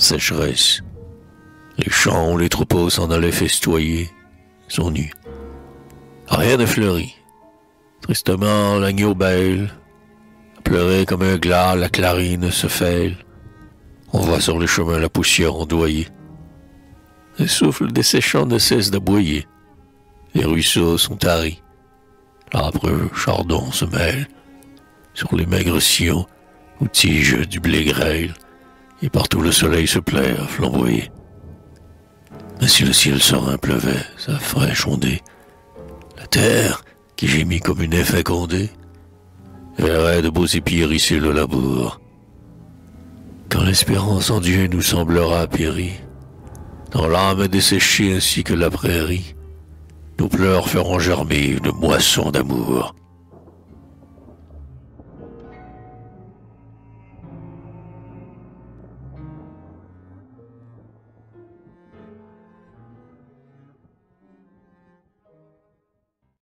sécheresse. Les champs où les troupeaux s'en allaient festoyer sont nus. Rien ne fleurit. Tristement, l'agneau bêle, pleurait comme un glas, la clarine se fêle. On voit sur le chemin la poussière ondoyer. Le souffle desséchant ne cesse d'aboyer. Les ruisseaux sont taris. L'âpre chardon se mêle sur les maigres sillons ou tiges du blé grêle, et partout le soleil se plaît à flamboyer. Mais si le ciel serein pleuvait sa fraîche ondée, la terre, qui gémit comme une infécondée, verrait de beaux épis hérisser le labour. Quand l'espérance en Dieu nous semblera périe, dans l'âme desséchée ainsi que la prairie, nos pleurs feront germer une moisson d'amour.